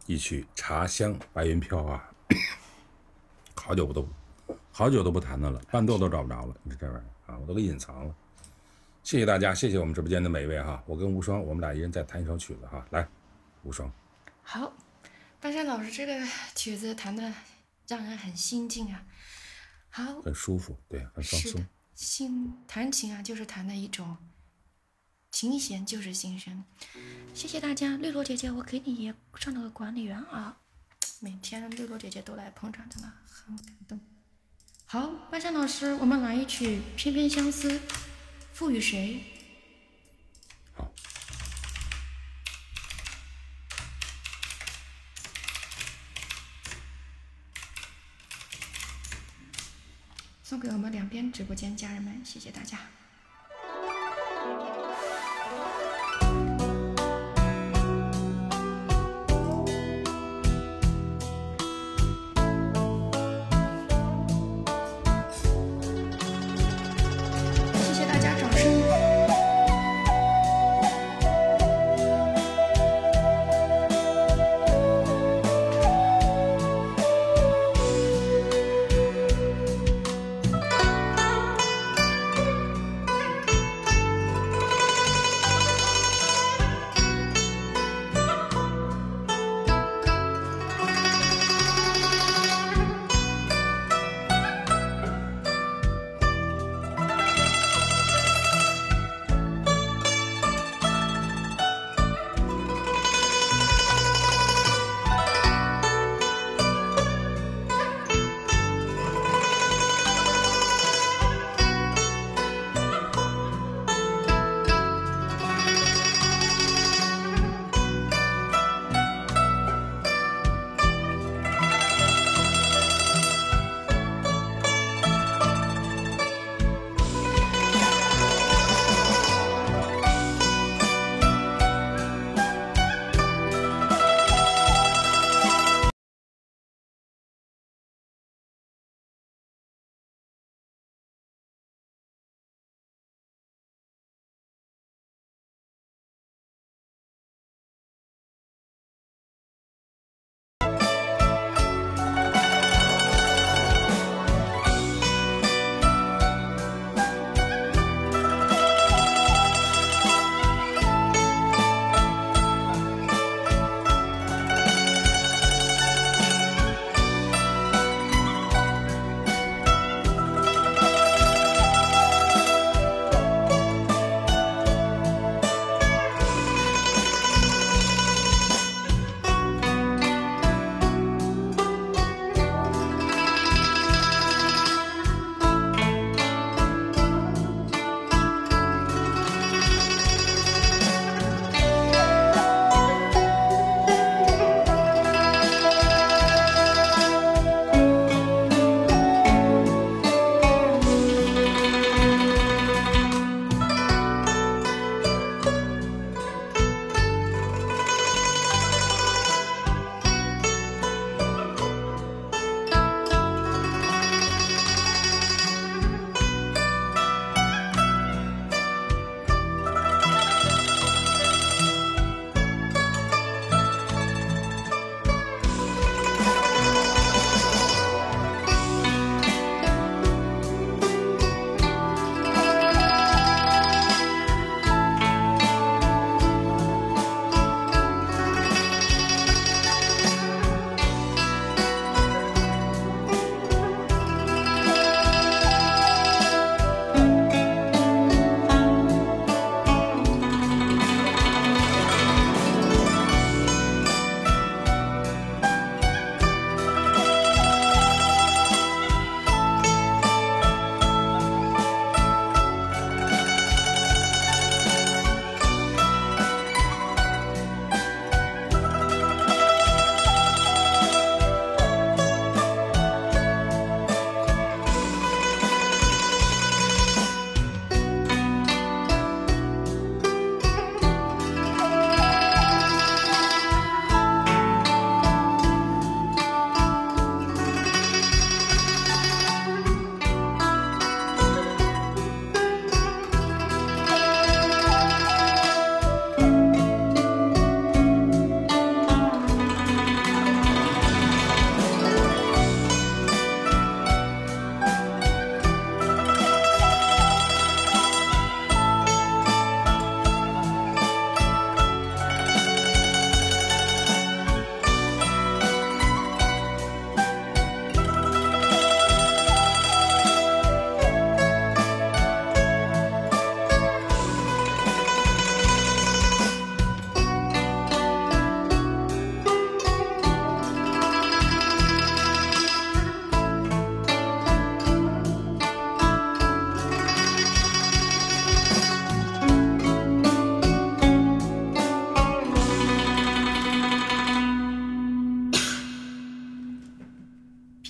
一曲《茶香》，白云飘啊，好久都不弹它了，伴奏都找不着了，你这玩意儿啊，我都给隐藏了。谢谢大家，谢谢我们直播间的每一位哈，我跟无双，我们俩一人再弹一首曲子哈，来，无双。 好，半山老师这个曲子弹的让人很心静啊，好， 很舒服，对，很放松。 弹琴啊，就是弹的一种琴弦就是心声。谢谢大家，绿萝姐姐，我给你也上了个管理员啊，每天绿萝姐姐都来捧场，真的很感动。好，半山老师，我们来一曲《偏偏相思》，赋予谁？ 好。 送给我们两边直播间家人们，谢谢大家。谢谢大家掌声。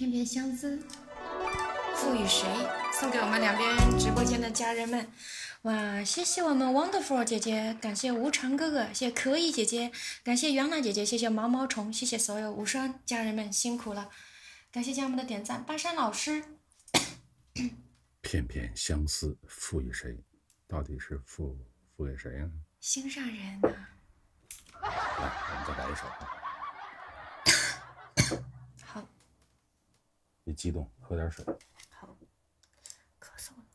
片片相思，赋予谁？送给我们两边直播间的家人们。哇，谢谢我们 Wonderful 姐姐，感谢无常哥哥，谢谢可以姐姐，感谢袁娜姐姐，谢谢毛毛虫，谢谢所有无双家人们辛苦了，感谢家人们的点赞。巴山老师， 片片相思赋予谁？到底是赋给谁呢？ 心上人呐、 来，我们再来一首。 好， 别激动，喝点水。 好，咳嗽了。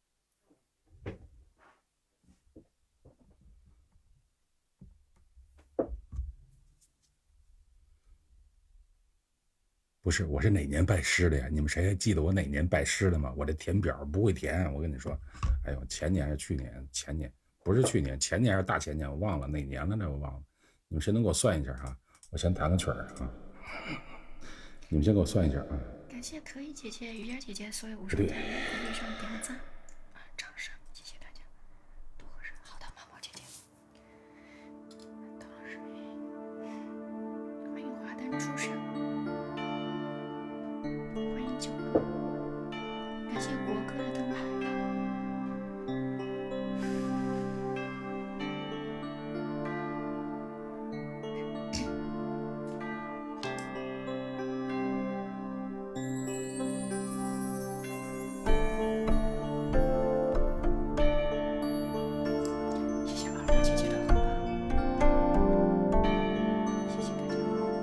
不是，我是哪年拜师的呀？你们谁还记得我哪年拜师的吗？我这填表不会填，我跟你说，哎呦，前年还是去年？前年不是去年，前年还是大前年，我忘了哪年了呢？我忘了。你们谁能给我算一下啊？我先弹个曲儿啊。你们先给我算一下啊。 感谢可以姐姐、瑜伽姐姐所有无数家人鼓励上点赞啊，掌声，谢谢大家。多喝水，好的，毛毛姐姐。多喝水，欢迎华灯初上。欢迎九哥，感谢国哥的灯牌。谢谢二号姐姐的红包，谢谢大家。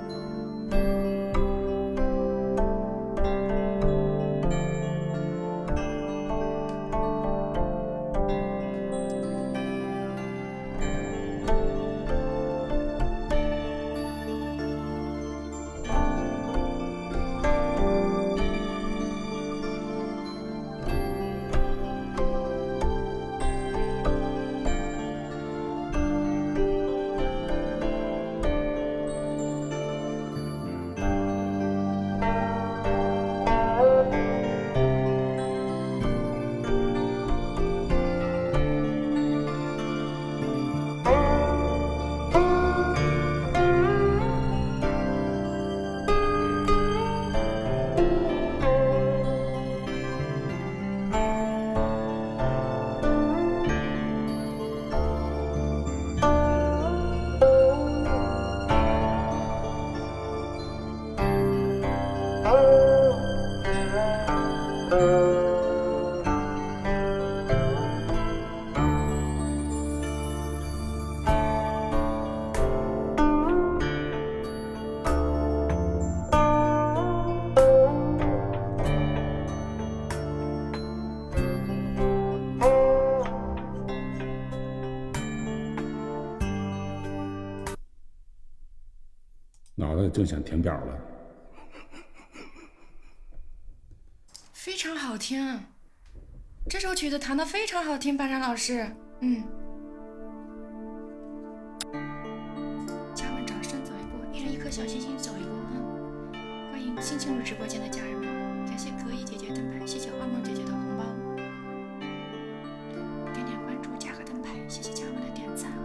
脑袋正想填表了。 非常好听，这首曲子弹得非常好听，巴山老师，家人们掌声走一步，一人一颗小心心走一步啊！欢迎新进入直播间的家人们，感谢可以姐姐灯牌，谢谢二梦姐姐的红包，点点关注，加个灯牌，谢谢家人们的点赞啊！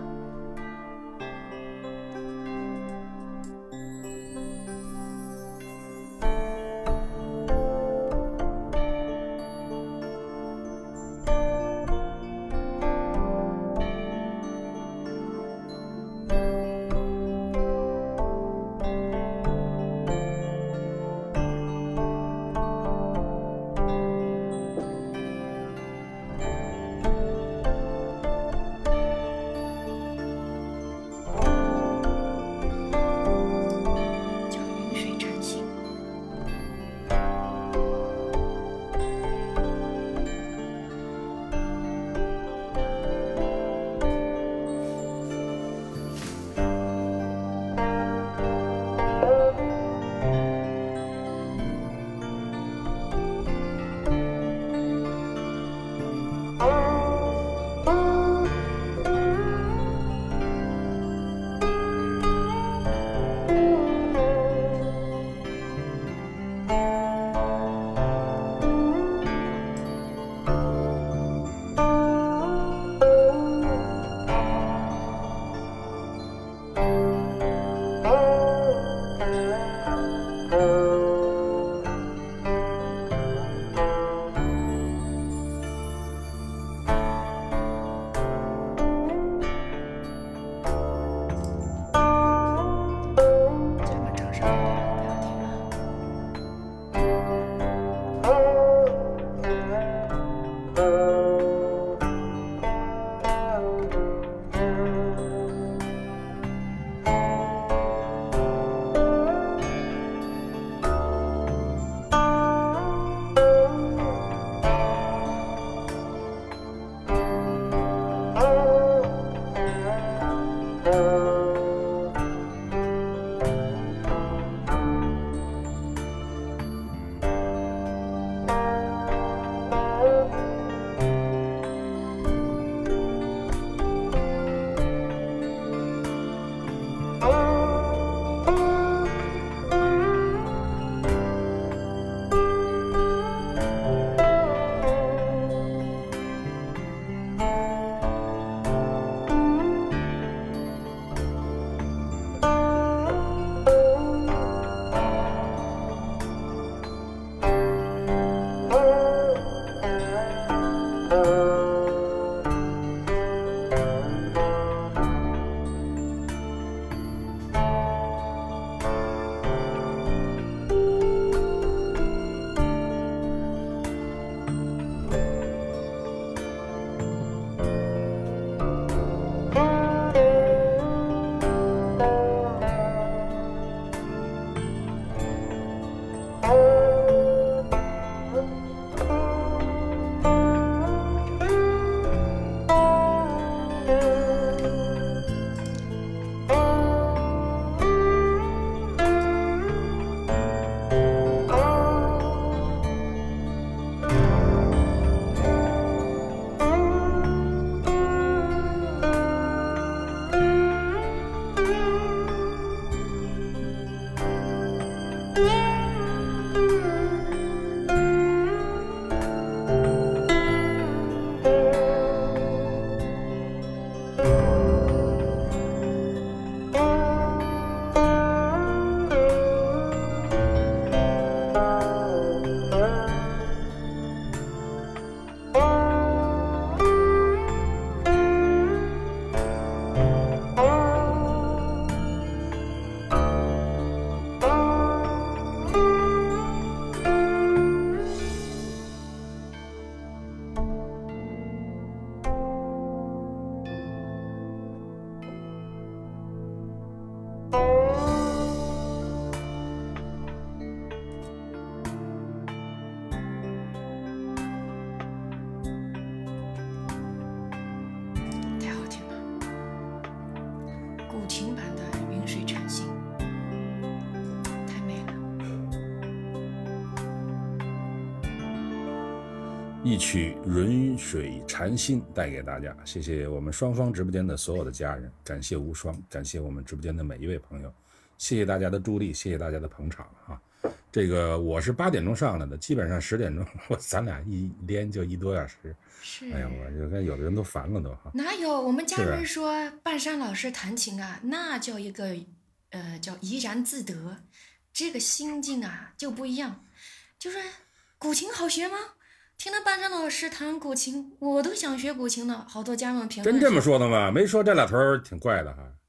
一曲《润水禅心》带给大家，谢谢我们双方直播间的所有的家人，感谢无双，感谢我们直播间的每一位朋友，谢谢大家的助力，谢谢大家的捧场啊！这个我是8点钟上来的，基本上10点钟，咱俩一连就1多小时。 是， 哎呀，我就看有的人都烦了都哈。 哪有？我们家人说半山老师弹琴啊，那叫一个叫怡然自得，这个心境啊就不一样。就是古琴好学吗？听到半山老师弹古琴，我都想学古琴了。好多家人评论。 真这么说的吗？没说这俩头挺怪的哈。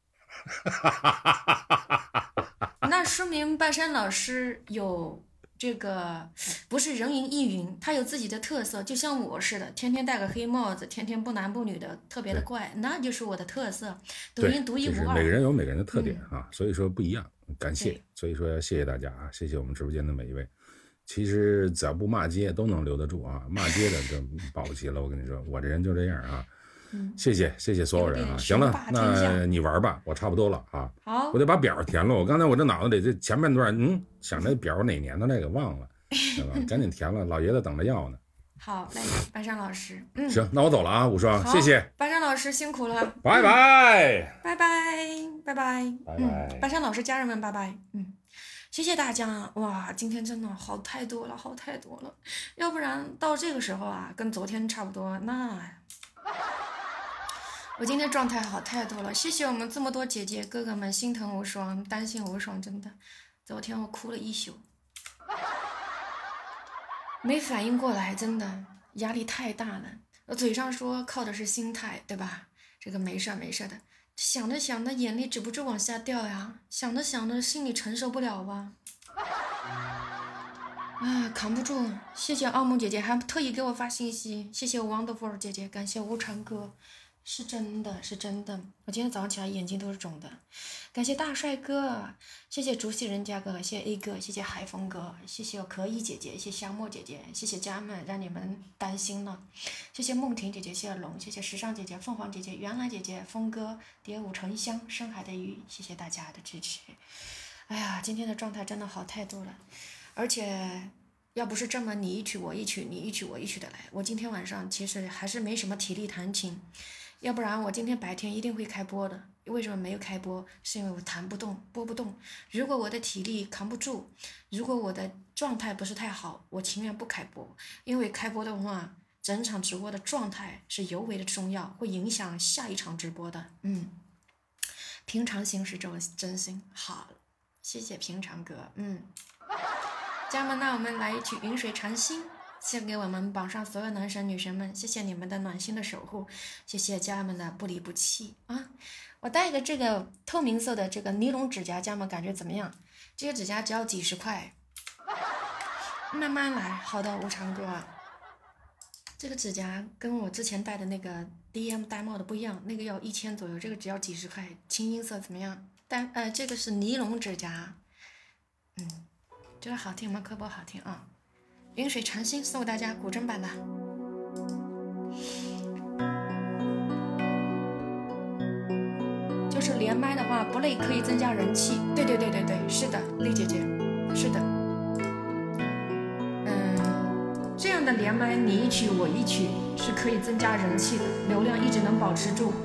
那说明半山老师有这个不是人云亦云，他有自己的特色，就像我似的，天天戴个黑帽子，天天不男不女的，特别的怪，那就是我的特色，独一无二。 就是每个人有每个人的特点啊，所以说不一样。感谢，所以说谢谢大家啊，谢谢我们直播间的每一位。其实只要不骂街都能留得住啊，骂街的就保不齐了。我跟你说，我这人就这样啊。谢谢所有人啊！行了，那你玩吧，我差不多了啊。 好， 我得把表填了。我刚才我这脑子里这前半段，想那表哪年的那个忘了，对吧？赶紧填了，老爷子等着要呢。 好，来，半山老师， 行，那我走了啊，无双，谢谢。 半山老师辛苦了， 拜拜， 拜拜，拜拜，拜拜。半山老师家人们，拜拜，谢谢大家，哇，今天真的好太多了，好太多了，要不然到这个时候啊，跟昨天差不多，那我今天状态好太多了，谢谢我们这么多姐姐哥哥们，心疼无双，担心无双，真的，昨天我哭了一宿，没反应过来，真的压力太大了，我嘴上说靠的是心态，对吧？这个没事没事的。想着想着，眼泪止不住往下掉呀，想着想着，心里承受不了啊，扛不住。谢谢奥梦姐姐，还特意给我发信息，谢谢 Wonderful 姐姐，感谢无常哥，是真的，是真的。我今天早上起来眼睛都是肿的，感谢大帅哥，谢谢竹溪人家哥，谢谢 A 哥，谢谢海峰哥，谢谢我可以姐姐，谢谢香墨姐姐，谢谢家人们让你们担心了，谢谢梦婷姐姐，谢谢龙，谢谢时尚姐姐，凤凰姐姐，原来姐姐，峰哥，蝶舞沉香，深海的鱼，谢谢大家的支持。哎呀，今天的状态真的好太多了，而且要不是这么你一曲我一曲，你一曲我一曲的来，我今天晚上其实还是没什么体力弹琴。要不然我今天白天一定会开播的，为什么没有开播？是因为我弹不动，播不动。如果我的体力扛不住，如果我的状态不是太好，我情愿不开播，因为开播的话，整场直播的状态是尤为的重要，会影响下一场直播的。平常心是真心。好，谢谢平常哥。家人们，那我们来一曲《云水禅心》。献给我们榜上所有男神女神们，谢谢你们的暖心的守护，谢谢家人们的不离不弃啊！我带个这个透明色的这个尼龙指甲，家人们感觉怎么样？这个指甲只要几十块，慢慢来。好的，无常哥，这个指甲跟我之前戴的那个 DM 戴帽的不一样，那个要1000左右，这个只要几十块。青音色怎么样？这个是尼龙指甲，觉得好听吗？科播好听啊！云水禅心送给大家古筝版的，就是连麦的话不累可以增加人气。对，是的，丽姐姐，是的。这样的连麦你一曲我一曲是可以增加人气的，流量一直能保持住。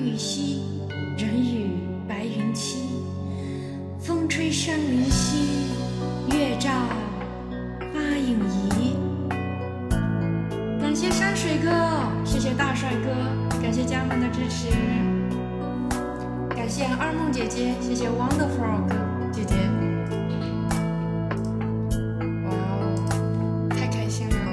雨稀，人语白云栖。风吹山林稀，月照花影移。感谢山水哥，谢谢大帅哥，感谢家人们的支持，感谢二梦姐姐，谢谢 Wonderful 哥姐姐。哇哦，太开心了！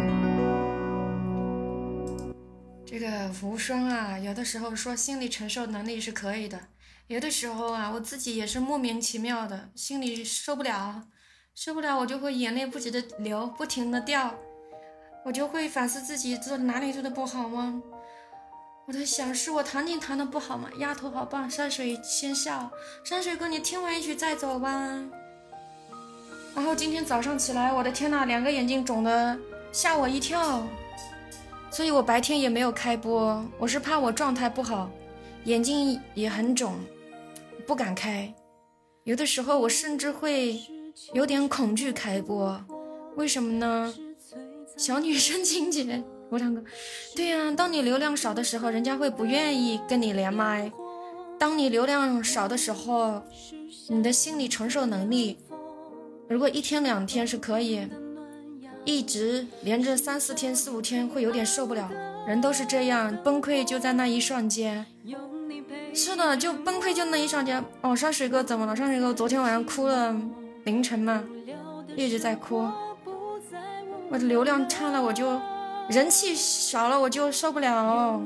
这个无双啊，有的时候说心理承受能力是可以的，有的时候啊，我自己也是莫名其妙的，心里受不了，我就会眼泪不停的流，不停的掉，我就会反思自己哪里做的不好吗？我在想，是我弹琴弹的不好吗？丫头好棒，山水先笑，山水哥你听完一曲再走吧。然后今天早上起来，我的天哪，2个眼睛肿的吓我一跳，所以我白天也没有开播，我是怕我状态不好，眼睛也很肿，不敢开。有的时候我甚至会有点恐惧开播，为什么呢？小女生情节，我唱歌。对呀，当你流量少的时候，人家会不愿意跟你连麦。当你流量少的时候，你的心理承受能力，如果1天2天是可以，一直连着3、4天、4、5天会有点受不了。人都是这样，崩溃就在那一瞬间。是的，就崩溃就那一瞬间。哦，山水哥怎么了？山水哥昨天晚上哭了凌晨嘛，一直在哭。我的流量差了，我就人气少了，我就受不了，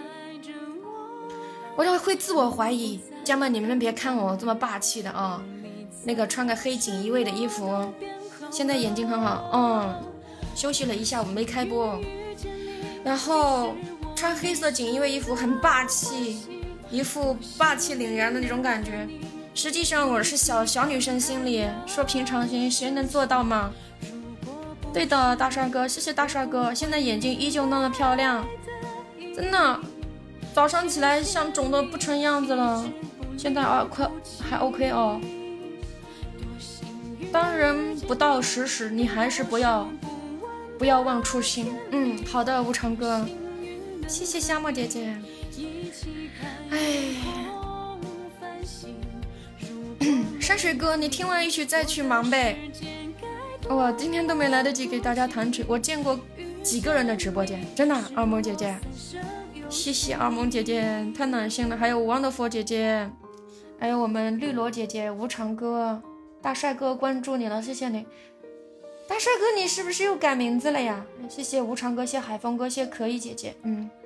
我就会自我怀疑。家们，你们别看我这么霸气的啊，那个穿个黑锦衣卫的衣服，现在眼睛很好，休息了一下，我没开播，然后穿黑色锦衣卫衣服很霸气，一副霸气凛然的那种感觉。实际上我是小女生心里说平常心，谁能做到吗？对的，大帅哥，谢谢大帅哥。现在眼睛依旧那么漂亮，真的，早上起来像肿的不成样子了，现在快还 OK 哦。当人不到10时，你还是不要忘初心。好的，无常哥，谢谢夏沫姐姐。哎，山水哥，你听完一曲再去忙呗。我今天都没来得及给大家弹曲，我见过几个人的直播间，真的。二萌姐姐，谢谢二萌姐姐，太暖心了。还有 Wonderful 姐姐，还有我们绿萝姐姐、无常哥、大帅哥关注你了，谢谢你。大帅哥，你是不是又改名字了呀？谢谢无常哥，谢海风哥，谢可以姐姐。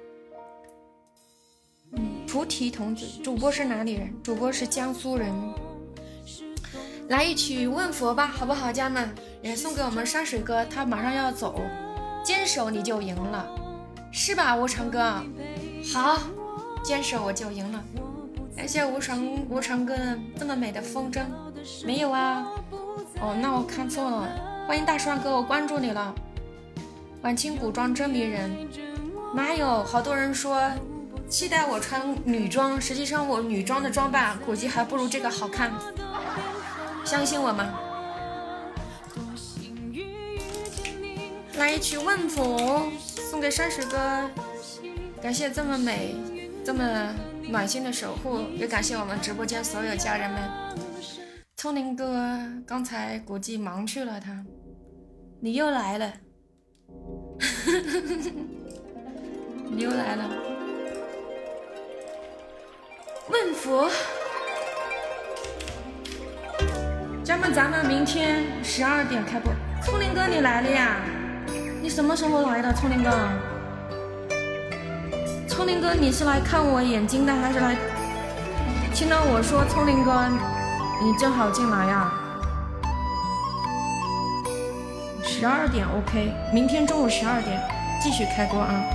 菩提童子，主播是哪里人？主播是江苏人。来一曲问佛吧，好不好，家们？也送给我们山水哥，他马上要走，坚守你就赢了，是吧，无常哥？好，坚守我就赢了。感谢无常哥这么美的风筝，没有啊？哦，那我看错了。欢迎大帅哥，我关注你了。晚清古装真迷人，哪有？好多人说期待我穿女装，实际上我女装的装扮估计还不如这个好看。相信我吗？来一曲问佛，送给山水哥，感谢这么美这么暖心的守护，也感谢我们直播间所有家人们。聪灵哥刚才估计忙去了，你又来了你又来了，问佛。家们，咱们明天12点开播。聪灵哥，你来了呀？你什么时候来的，聪灵哥？聪灵哥，你是来看我眼睛的，还是来听到我说聪灵哥，你正好进来呀？12点 OK， 明天中午12点继续开播啊。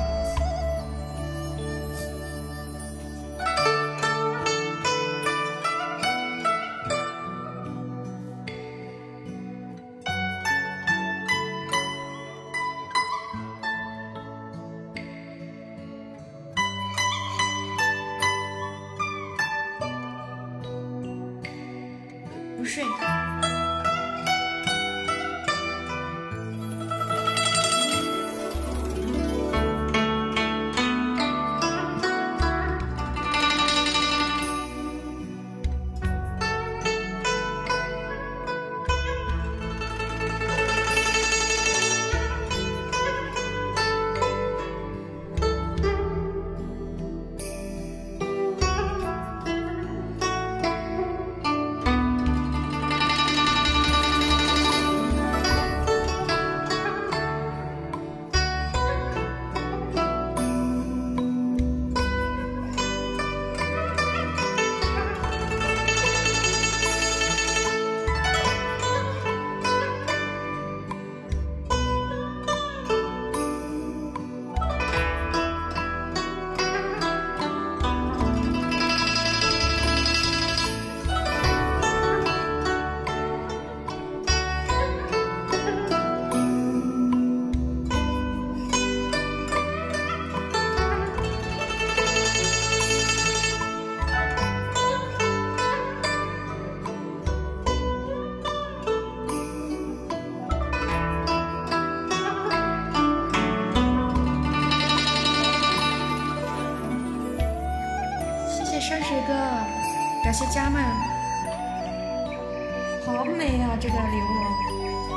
山水哥，感谢家们，好美啊这个礼物。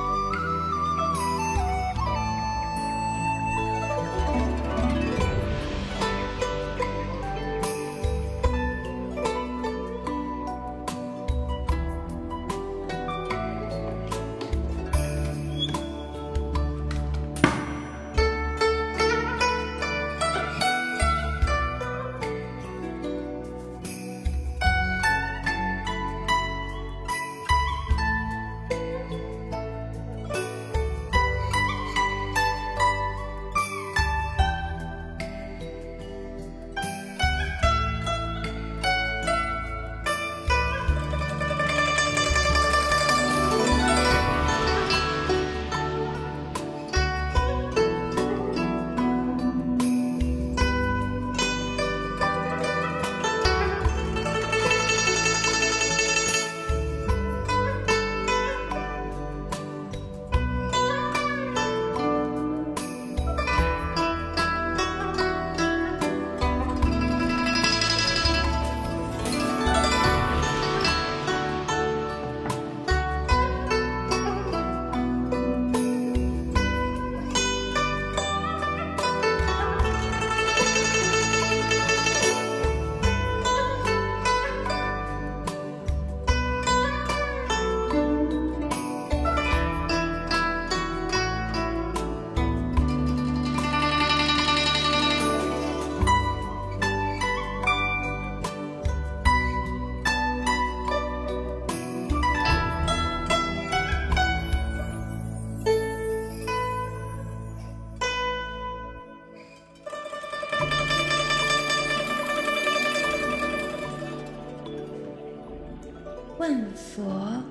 问佛，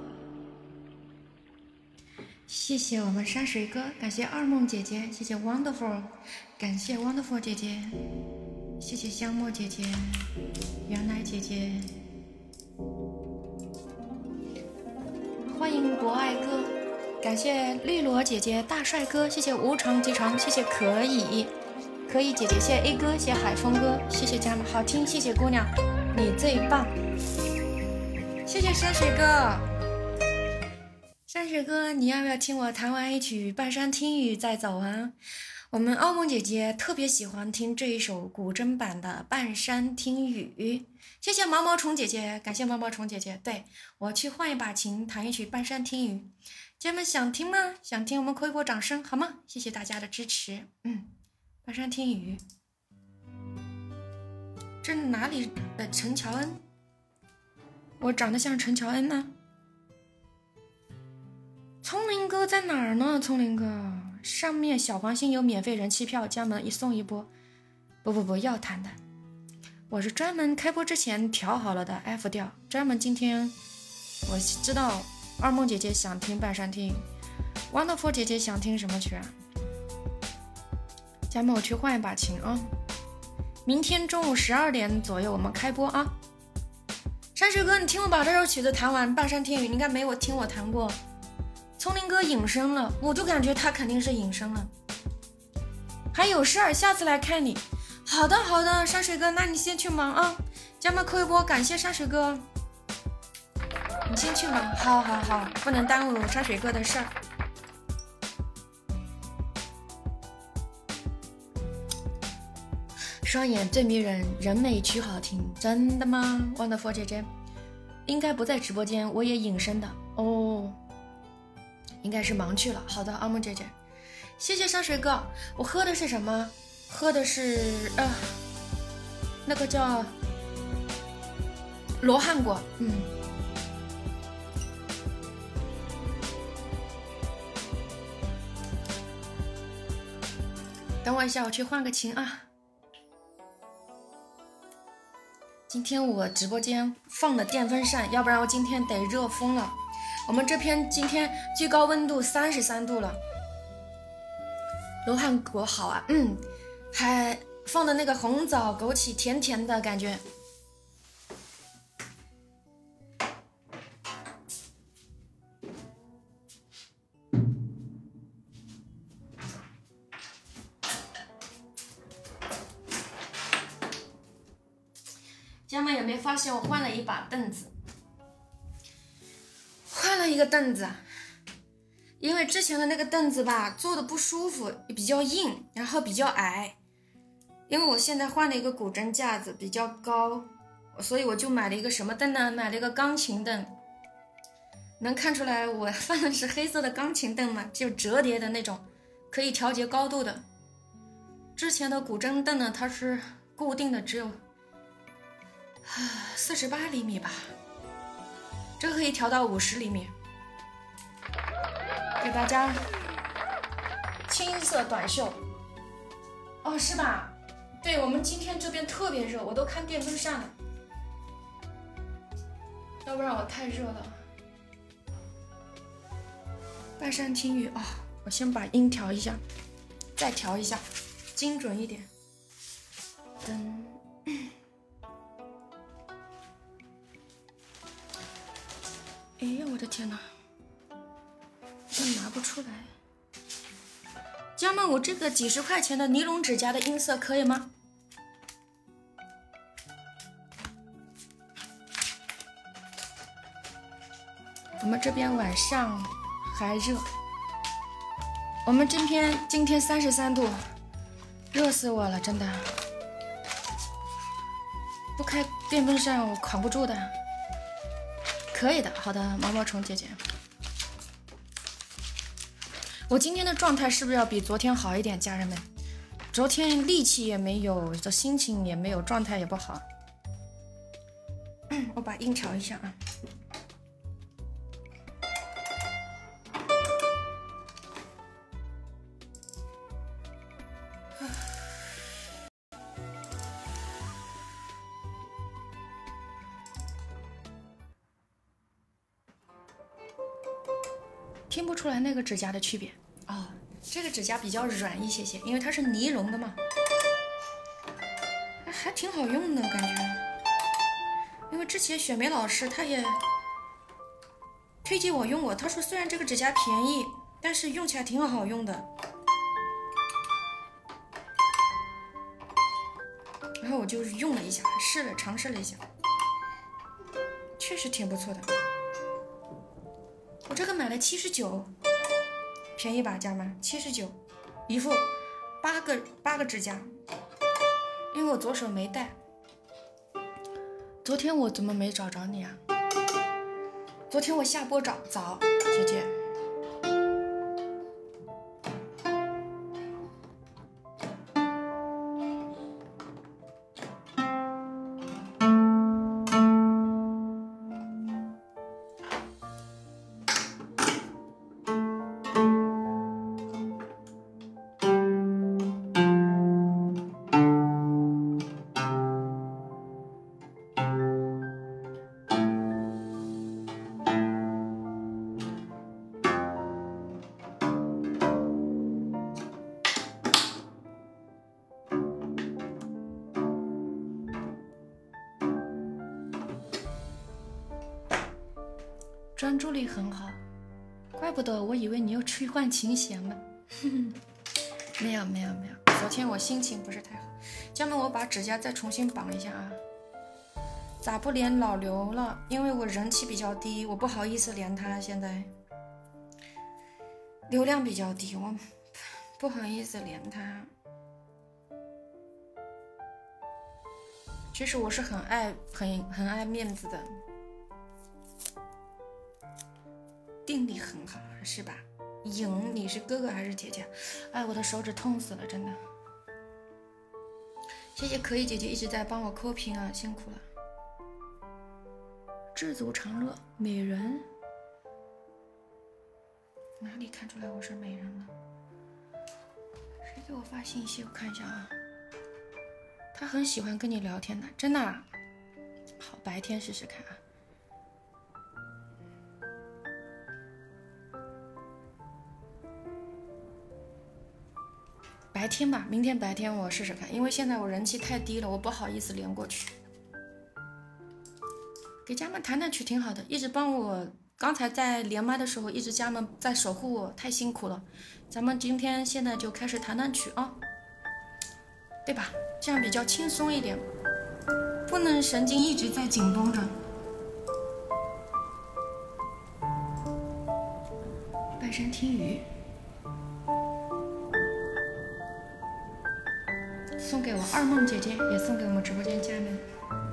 谢谢我们山水哥，感谢二梦姐姐，谢谢 Wonderful， 感谢 Wonderful 姐姐，谢谢香墨姐姐，原来姐姐，欢迎博爱哥，感谢绿萝姐姐，大帅哥，谢谢无常极长，谢谢可以姐姐，谢谢 A 哥，谢谢海风哥，谢谢家们好听，谢谢姑娘，你最棒。谢谢山水哥，山水哥，你要不要听我弹完一曲《半山听雨》再走啊？我们澳梦姐姐特别喜欢听这一首古筝版的《半山听雨》。谢谢毛毛虫姐姐，感谢毛毛虫姐姐。对，我去换一把琴，弹一曲《半山听雨》。姐们想听吗？想听我们扣一波掌声好吗？谢谢大家的支持。半山听雨，这哪里的陈乔恩？我长得像陈乔恩吗？聪灵哥在哪儿呢？聪灵哥，上面小黄心有免费人气票，家们一送一波。不，要弹的。我是专门开播之前调好了的 F 调，专门今天我知道二梦姐姐想听半山听雨 ，Wonderful 姐姐想听什么曲啊？家们，我去换一把琴啊！明天中午12点左右我们开播啊！山水哥，你听我把这首曲子弹完，《半山听雨》你应该没我听我弹过。聪灵哥隐身了，我就感觉他肯定是隐身了。还有事儿，下次来看你。好的，山水哥，那你先去忙啊！家们扣一波，感谢山水哥。你先去忙，好，不能耽误山水哥的事儿。双眼最迷人，人美曲好听，真的吗 ？Wonderful 姐姐应该不在直播间，我也隐身的哦，应该是忙去了。好的，阿木姐姐，谢谢山水哥。我喝的是什么？喝的是那个叫罗汉果，等我一下，我去换个琴啊。今天我直播间放了电风扇，要不然我今天得热疯了。我们这边今天最高温度33度了。罗汉果好啊，还放的那个红枣枸杞，甜甜的感觉。家家们有没有发现我换了一把凳子？换了一个凳子，因为之前的那个凳子吧，坐的不舒服，也比较硬，然后比较矮。因为我现在换了一个古筝架子，比较高，所以我就买了一个什么凳呢？买了一个钢琴凳。能看出来我放的是黑色的钢琴凳吗？就折叠的那种，可以调节高度的。之前的古筝凳呢，它是固定的，只有48厘米吧，这个可以调到50厘米。给大家青色短袖，哦，是吧？对，我们今天这边特别热，我都看电风扇了，要不然我太热了。半山听雨哦，我先把音调一下，再调一下，精准一点。噔，哎呀，我的天哪，我拿不出来。家们，我这个几十块钱的尼龙指甲的音色可以吗？我们这边晚上还热，我们今天33度，热死我了，真的。不开电风扇我扛不住的。可以的，好的，毛毛虫姐姐。我今天的状态是不是要比昨天好一点，家人们？昨天力气也没有，这心情也没有，状态也不好。我把音调一下啊。听不出来那个指甲的区别哦，这个指甲比较软一些些，因为它是尼龙的嘛，还挺好用的感觉。因为之前雪梅老师她也推荐我用过，她说虽然这个指甲便宜，但是用起来挺好用的。然后我就用了一下，尝试了一下，确实挺不错的。我这个买了79，便宜吧，家们，79，一副八个指甲，因为我左手没带。昨天我怎么没找着你啊？昨天我下播早，姐姐。专注力很好，怪不得我以为你又去换琴弦了。没有，昨天我心情不是太好。家们，我把指甲再重新绑一下啊。咋不连老刘了？因为我人气比较低，我不好意思连他，现在流量比较低，我不好意思连他。其实我是很爱面子的。定力很好，是吧？颖，你是哥哥还是姐姐？哎，我的手指痛死了，真的。谢谢可以姐姐一直在帮我扣屏啊，辛苦了。知足常乐，美人。哪里看出来我是美人了？谁给我发信息？我看一下啊。他很喜欢跟你聊天的，真的啊？好，白天试试看啊。白天吧，明天白天我试试看，因为现在我人气太低了，我不好意思连过去。给家们弹曲挺好的，一直帮我，刚才在连麦的时候，一直家们在守护我，太辛苦了。咱们现在就开始弹曲啊，对吧？这样比较轻松一点，不能神经一直在紧绷着。半山听雨，送给我二梦姐姐，也送给我们直播间家人。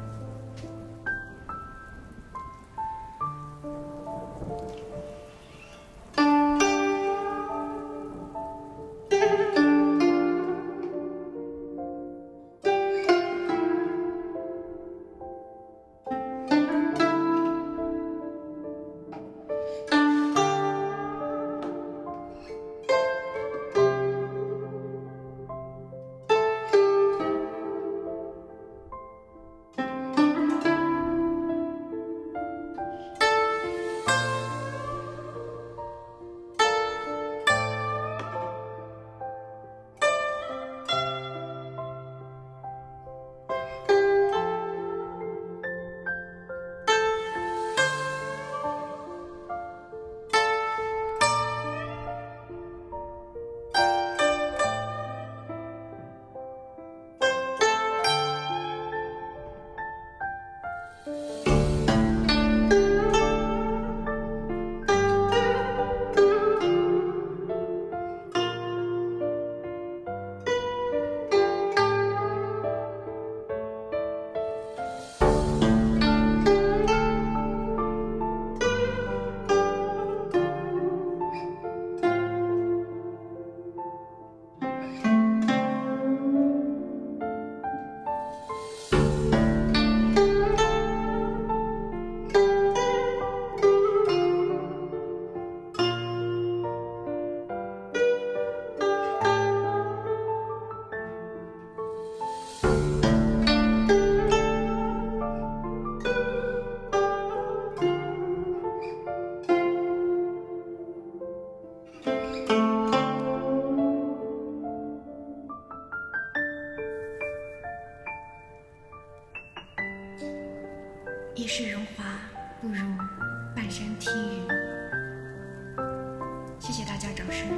一世荣华不如半山听雨。谢谢大家掌声。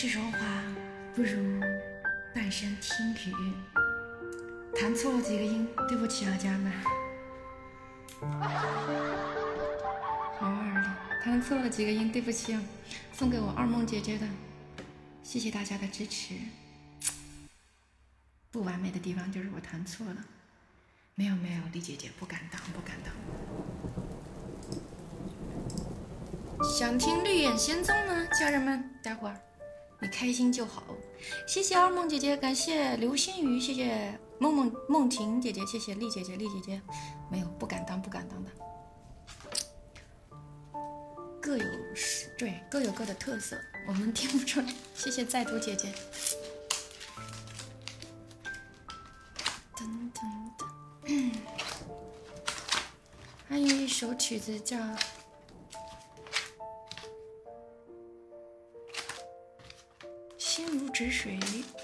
是说话，不如半声听雨。弹错了几个音，对不起啊，家人们。好二了，弹错了几个音，对不起啊，送给我二梦姐姐的，谢谢大家的支持。不完美的地方就是我弹错了，没有，丽姐姐不敢当。想听绿野仙踪呢，家人们，待会儿你开心就好。谢谢二梦姐姐，感谢流星雨，谢谢梦婷姐姐，谢谢丽姐姐，没有不敢当的，各有各的特色，我们听不出来。谢谢在读姐姐。还有一首曲子叫《心如止水》，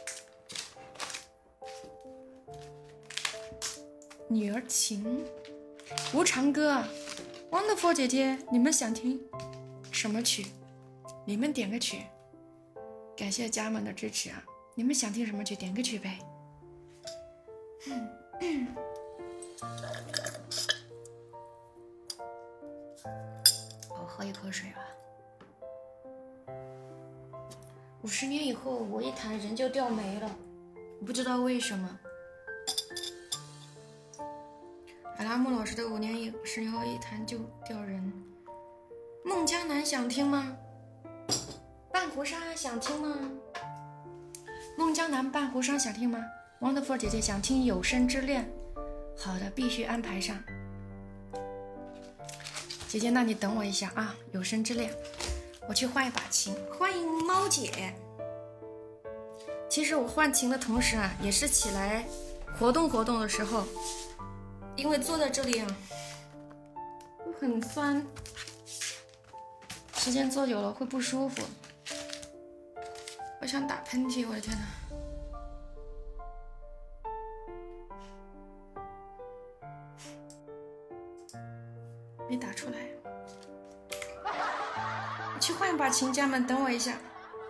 女儿情，无常哥 ，Wonderful 姐姐，你们想听什么曲？你们点个曲。感谢家人们的支持啊！你们想听什么曲？点个曲呗。我喝一口水吧。50年以后，我一弹人就掉没了，不知道为什么。阿拉木老师的10年后一弹就掉人。孟江南想听吗？半湖山想听吗？孟江南半湖山想听吗？ Wonderful 姐姐想听有生之恋，好的，必须安排上。姐姐，那你等我一下啊，有生之恋，我去换一把琴。欢迎猫姐。其实我换琴的同时啊，也是起来活动的时候，因为坐在这里啊，很酸，时间坐久了会不舒服。我想打喷嚏，我的天哪！没打出来，我去换一把琴，家们等我一下。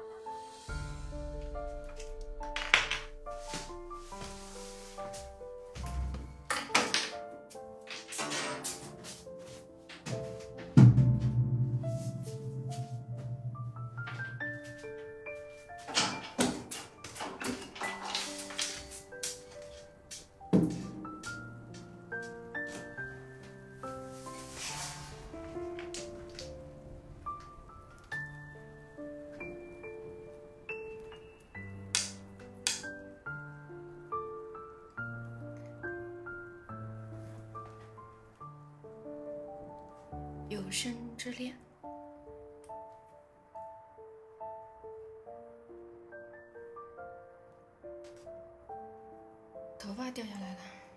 有生之恋，头发掉下来了。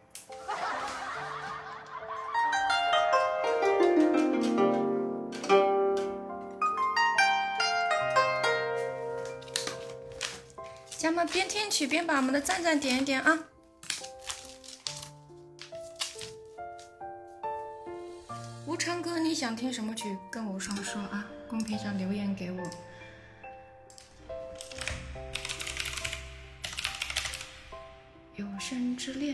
家们边听曲边把我们的赞点一点啊！吴昌哥，你想听什么曲？跟我说啊，公屏上留言给我。有生之恋。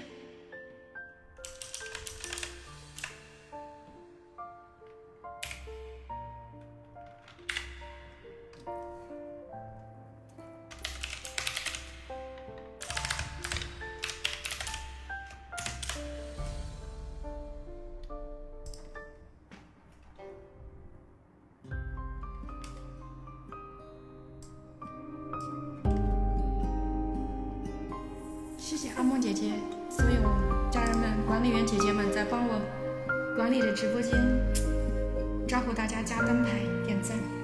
谢谢阿梦姐姐，所有家人们、管理员姐姐们在帮我管理着直播间，招呼大家加灯牌、点赞。